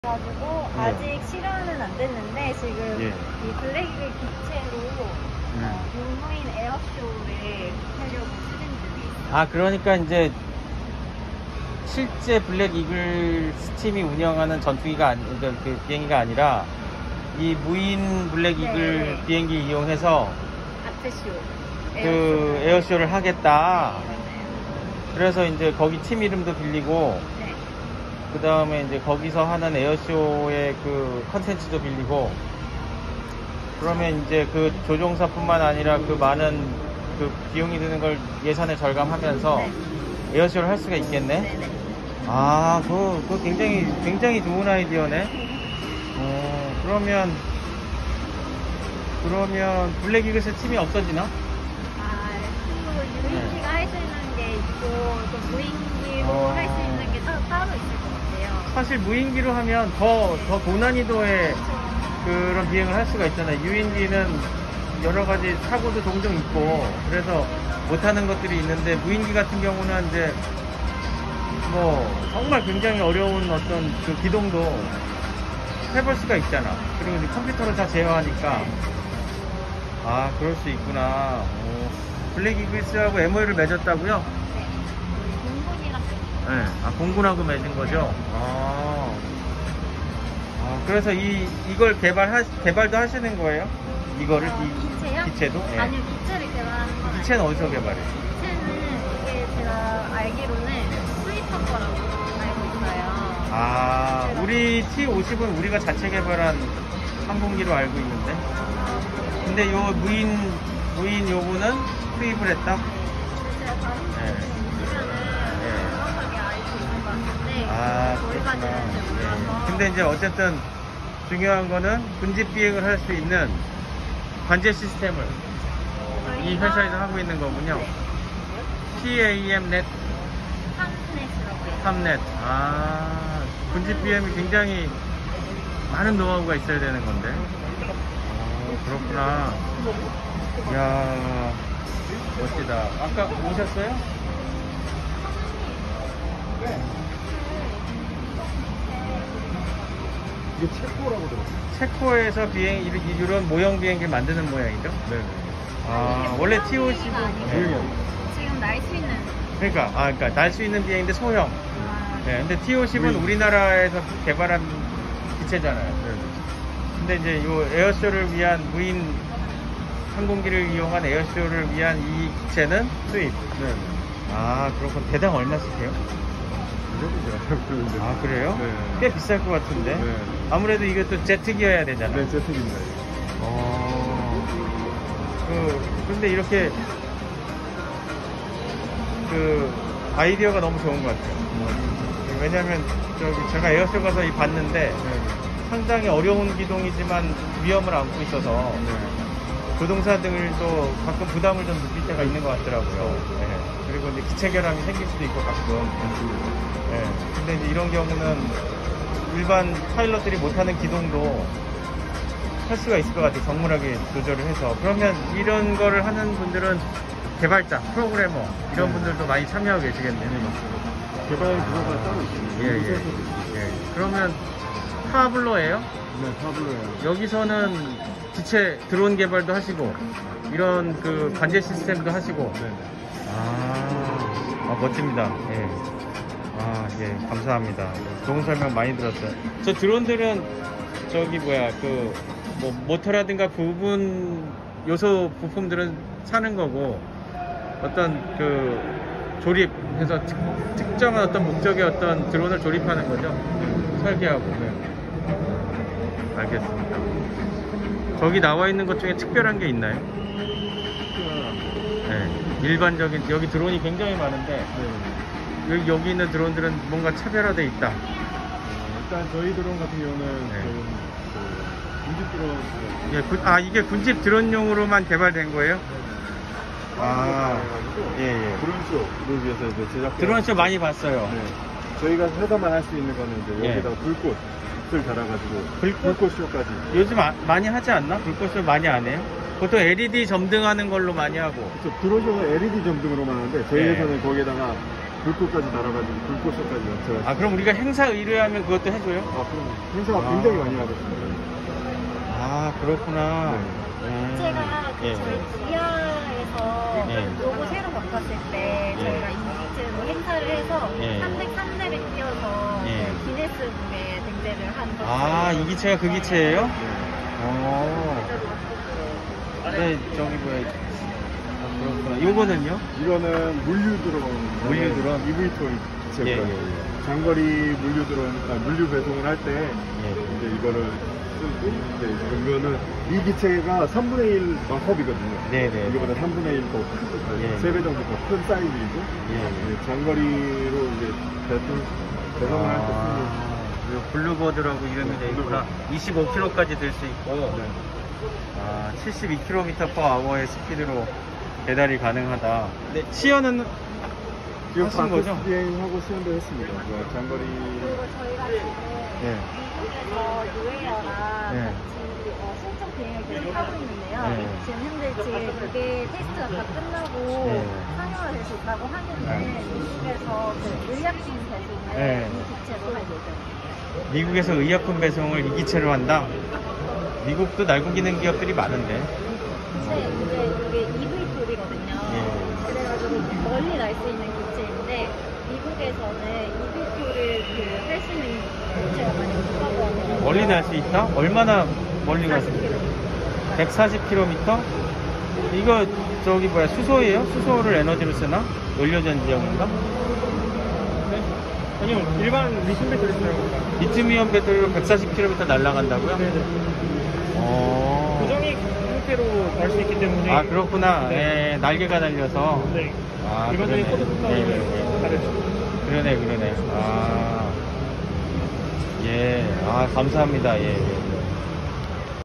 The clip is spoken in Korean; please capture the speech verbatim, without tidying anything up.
가지고 네. 아직 실현은 안 됐는데 지금 예. 이 블랙 이글 기체로 음. 어, 동호인 에어쇼를 하려고 추진 중에 있어요. 아, 그러니까 이제 실제 블랙 이글 스팀이 운영하는 전투기가 아니, 그, 그 비행기가 아니라 이 무인 블랙 네, 이글 네. 비행기 이용해서 아트쇼. 그 에어쇼를 하겠다. 네, 그래서 이제 거기 팀 이름도 빌리고 네. 그 다음에 이제 거기서 하는 에어쇼의 그 컨텐츠도 빌리고 그러면 이제 그 조종사뿐만 아니라 그 많은 그 비용이 드는 걸 예산을 절감하면서 네. 에어쇼를 할 수가 있겠네. 네, 네. 아, 그거, 그거 굉장히 굉장히 좋은 아이디어네. 어, 그러면 그러면 블랙 이글스 팀이 없어지나? 아, 또 유인기가 할 수 있는 게 있고 또 무인기로 어. 할 수 있는 게 따, 따로 있을 것 같아요. 사실 무인기로 하면 더 더 고난이도의 그런 비행을 할 수가 있잖아요. 유인기는 여러 가지 사고도 종종 있고 그래서 못하는 것들이 있는데 무인기 같은 경우는 이제 뭐 정말 굉장히 어려운 어떤 그 기동도 해볼 수가 있잖아. 그리고 이제 컴퓨터로 다 제어하니까 아, 그럴 수 있구나. 오. 블랙 이글스하고 엠오유를 맺었다고요? 네. 공군이랑 네. 아, 공군하고 맺은 거죠? 아. 아, 그래서 이, 이걸 개발하, 개발도 하시는 거예요? 이거를, 어, 이 기체요? 기체도? 예. 아니요, 기체를 개발하는 건 기체는 아니고 어디서 개발해요? 기체는 이게 제가 알기로는 수입한 거라고 알고 있어요. 아, 우리 티 오십은 우리가 자체 개발한 항공기로 알고 있는데. 근데 요 무인, 무인 요거는 수입을 했다? 제가 다른 네. 거 보면은 네. 정확하게 알고 있는 것 같은데 아, 어디까지 그렇구나. 되는지 몰라서. 네. 근데 이제 어쨌든 중요한 거는 군집 비행을 할 수 있는 관제 시스템을 이 저희가 회사에서 하고 있는 거군요. 네. 티에이엠넷, 탐넷이라고 해요. 탐넷. 아, 군집 비행이 굉장히 많은 노하우가 있어야 되는 건데. 어, 그렇구나. 이야, 멋지다. 아까 오셨어요? 이게 체코라고 들었어요. 체코에서 비행, 이런, 이런 모형 비행기를 만드는 모양이죠? 네네. 아, 원래 티 오십은. 아니고 지금 날 수 있는 그러니까, 아, 그러니까 날 수 있는 비행인데 소형. 아, 네, 근데 티 오십은 무인. 우리나라에서 개발한 기체잖아요. 네네. 근데 이제 요 에어쇼를 위한 무인 항공기를 이용한 에어쇼를 위한 이 기체는 수입. 네네. 아, 그렇군. 대당 얼마 쓰세요? 이렇게 제가 그런데. 아, 그래요? 네. 꽤 비쌀 것 같은데. 네. 아무래도 이것도 제트기여야 되잖아. 네, 제트기입니다. 어. 그, 근데 이렇게 그 아이디어가 너무 좋은 것 같아요. 왜냐면 저기 제가 에어쇼 가서 이 봤는데 네. 상당히 어려운 기동이지만 위험을 안고 있어서 네. 조종사들도 가끔 부담을 좀 느낄 때가 있는 것 같더라고요. 네. 그리고 이제 기체 결함이 생길 수도 있고 가끔. 네. 근데 이제 이런 경우는 일반 파일럿들이 못하는 기동도 할 수가 있을 것 같아요. 정밀하게 조절을 해서. 그러면 이런 거를 하는 분들은 개발자, 프로그래머 이런 네. 분들도 많이 참여하고 계시겠네요. 네, 맞습니다. 개발 부서가 따로 있습니다. 예, 예. 여기서도 있습니다. 예. 그러면 파블로예요? 네, 파블로예요. 여기서는 기체 드론 개발도 하시고 이런 그 관제 시스템도 하시고. 네네. 아, 아, 멋집니다. 예. 아, 예, 감사합니다. 좋은 설명 많이 들었어요. 저 드론들은 저기 뭐야 그 뭐 모터라든가 부분 요소 부품들은 사는 거고 어떤 그 조립해서 특, 특정한 어떤 목적의 어떤 드론을 조립하는 거죠. 설계하고. 네. 알겠습니다. 저기 나와 있는 것 중에 특별한 게 있나요? 네. 일반적인 여기 드론이 굉장히 많은데 네. 여기, 여기 있는 드론들은 뭔가 차별화되어 있다. 어, 일단 저희 드론 같은 경우는 네. 좀 그 군집 드론. 예, 군- 아 이게 군집 드론용으로만 개발된 거예요? 아, 예, 예. 드론쇼를 위해서 이제 제작. 드론쇼 많이 봤어요. 네. 저희가 회사만 할 수 있는 거는 이제 예. 여기다가 불꽃을 달아가지고 불꽃? 불꽃쇼까지. 요즘 아- 많이 하지 않나? 불꽃쇼 많이 안 해요? 보통 엘이디 점등하는 걸로 많이 하고. 그래서 드론쇼는 엘이디 점등으로만 하는데 저희 예. 회사는 거기에다가 불꽃까지 날아가지고 불꽃쇼까지 연출하시고. 아, 그럼 우리가 행사 의뢰하면 그것도 해줘요? 아, 그럼 행사가 아. 굉장히 많이 하거든요. 아, 그렇구나. 음. 제가 그 예. 저희 지하에서 예. 로고 새로 바꿨을 때 예. 저희가 인기체로 행사를 해서 예. 삼백삼 대를 뛰어서 예. 그 기네스북에 등재를 한 거. 아, 이 기체가 그 기체예요? 어. 네, 저기 뭐야. 아, 그렇구나. 요거는요? 이거는 물류 드론. 물류 드론? 이브이 토이 예, 예, 기체고요. 예. 장거리 물류 드론, 아, 물류 배송을 할 때 예. 이제 이거를 쓰고, 이제 이거는 이 기체가 삼분의 일 마법이거든요. 네네. 이거보다 삼분의 일 더 큰, 예. 세 배 정도 더 큰 사이즈이고, 예. 이제 장거리로 이제 배송, 배송을 할 때 쓰는. 아, 요 블루버드라고 이름이 돼 있구나. 이십오 킬로미터까지 들 수 있고, 네. 아, 칠십이 킬로미터 퍼 아워의 스피드로 배달이 가능하다. 네, 시연은 지금 하신 거죠? 바코스 비행하고 수행도 했습니다. 그 장거리. 그리고 저희가 지금 예. 미국에서 유에어랑 예. 같이 어, 신청 비행을 계속 하고 있는데요. 예. 지금 현재 지금 이게 테스트가 다 끝나고 예. 상용화 될 수 있다고 하는데 예. 미국에서 그 의약품 배송을 예. 이 기체로 할 예정이에요. 미국에서 의약품 배송을 이 기체로 한다? 미국도 날고기는 기업들이 많은데. 근데 이제 이게 이브이 톨이거든요. 예. 그래가지고 멀리 날 수 있는 기체인데 미국에서는 이브이 톨을 그 할 수 있는 기체가 많이 없다고 하더라고요. 멀리 날 수 있다? 얼마나 멀리 갈 수 있다? 백사십 킬로미터? 이거 저기 뭐야 수소예요? 수소를 에너지로 쓰나? 연료전 지형인가? 아니요, 일반 리튬 배터리 쓰는 겁니다. 리튬이온 배터리로 백사십 킬로미터 날아간다고요? 네네. 어. 고정익 형태로 날 수 있기 때문에. 아 그렇구나. 네. 예, 날개가 달려서. 네. 아 일반적인 그러네. 코드 예, 예, 속도는 다르죠. 그러네 그러네. 아 예. 아 감사합니다. 예. 예.